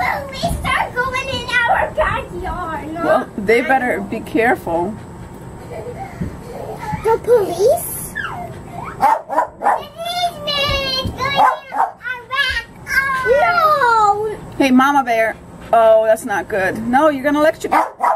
police are going in our backyard. Well, they better be careful. The police? No! Hey, Mama Bear. Oh, that's not good. No, you're gonna electrocute.